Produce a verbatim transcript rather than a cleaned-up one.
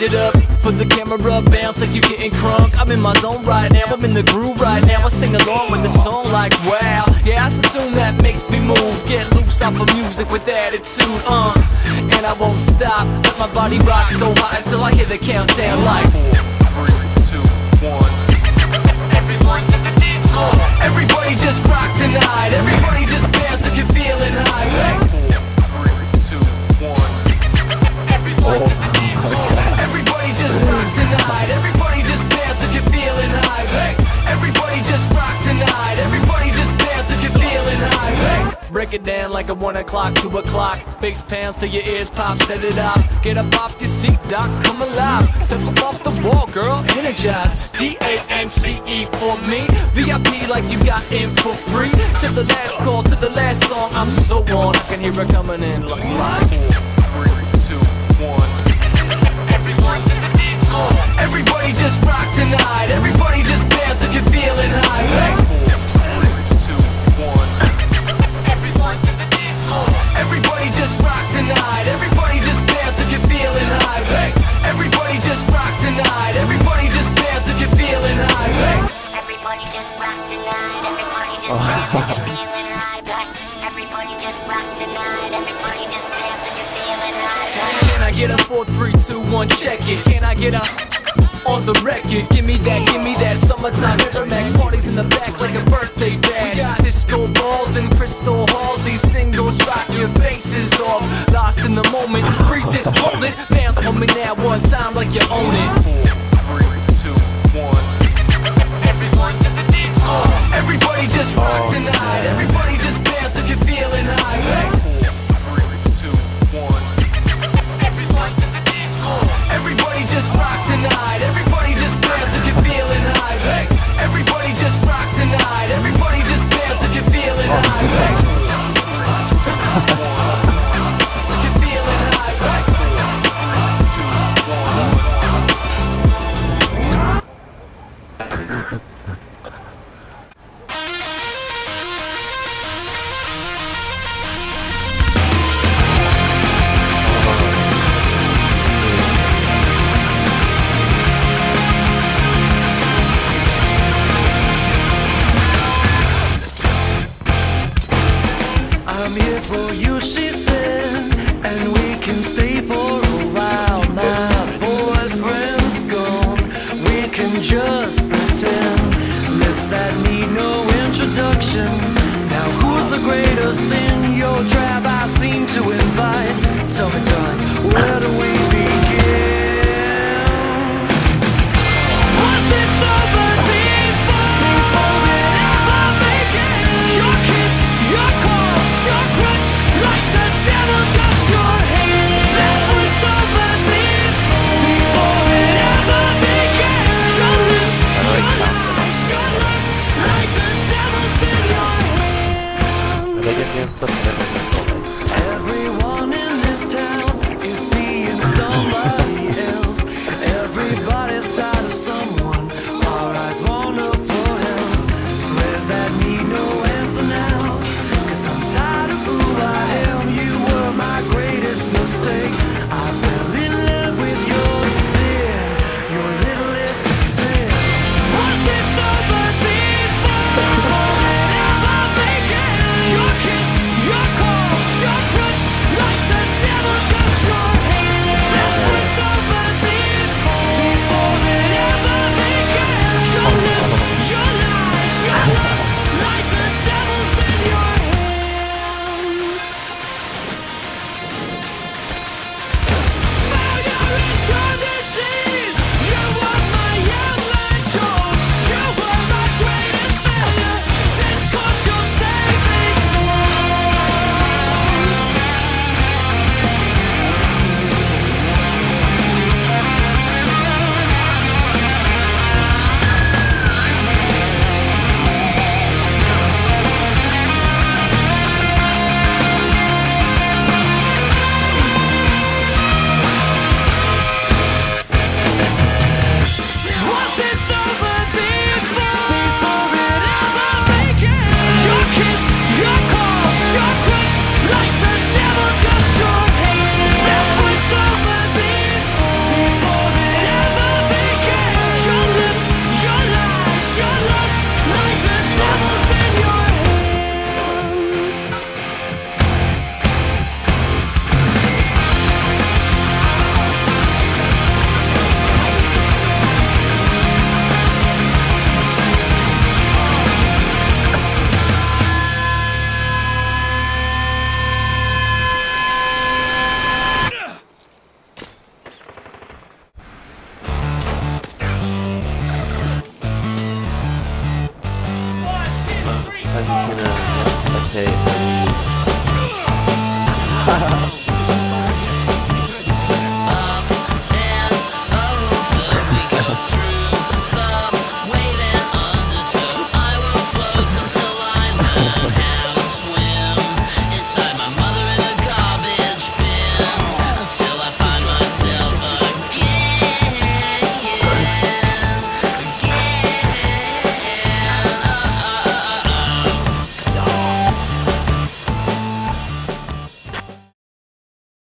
it up for the camera, bounce like you getting crunk. I'm in my zone right now, I'm in the groove right now. I sing along with the song like wow. Yeah, that's a tune that makes me move. Get loose off of music with attitude, uh and I won't stop, let my body rock so hot until I hear the countdown like four, three, two, one. Everyone to the dance floor. Everybody just rock tonight. Everybody just bounce if you're feeling high. Like four, three, two, one. Everyone to the dance floor. Everybody just rock tonight. Everybody just bounce if you're feeling high. Like everybody just rock tonight. Everybody just bounce if you're feeling high. Like break it down like a one o'clock, two o'clock. Bass pounds till your ears pop, set it off. Get up off your seat, doc, come alive. Step up off the wall, girl, energize. D A N C E for me. V I P like you got in for free. To the last call, to the last song, I'm so on. I can hear it coming in like four, three, two, one. Everyone to the dance floor. Everybody just rock tonight. Everybody just bounce if you're feeling high. Like four, three, two, one. Everyone to the dance floor. Everybody just rock tonight. Everybody just bounce if you're feeling high. Like everybody just rock tonight. Everybody just bounce if you're feeling high. Like everybody just rock tonight. Everybody just bounce if you're feeling high. Like everybody just rock tonight. Everybody just bounce if you're feeling high. Can I get a four, three, two, one? Check it. Can I get a on the record? Give me that, give me that. Summertime Max parties in the back like a birthday bash. We got disco balls and crystal halls. These singles rock your faces off. Lost in the moment, freeze it, hold it. Bounce for me now one time like you own it. Four, three, two, one. Everyone to the dance floor. Everybody just rock tonight. Everybody just bounce if you're feeling high. Like four, three, two, one. Everyone to the dance floor. Everybody just rock tonight. Everybody just bounce if you're feeling high. Like everybody just rock tonight. Everybody just bounce if you're feeling high. Like four, three, two, one. If you're feeling high. Like four, three, two, one. I'm here for you, she said, and we can stay for a while. My boyfriend's gone, we can just pretend. Lips that need no introduction. Now who's the greater sin? Your trap I seem to invite. Tell me, darling, where do we begin? Was this over before? Before it ever began? Your kiss, your call, your crutch, like the devil's got your hand. This was over before, before it ever began. Your lips, your lies, your lust, like the devil's in your hand. Everyone in this town is seeing somebody else. Everybody's tired of someone. Our eyes wander for help. Prayers that need no answer now. Cause I'm tired of who I am. You were my greatest mistake. I fell in love with your sin, your littlest sin. Was this over before it ever began? Your kiss, your Okay, um...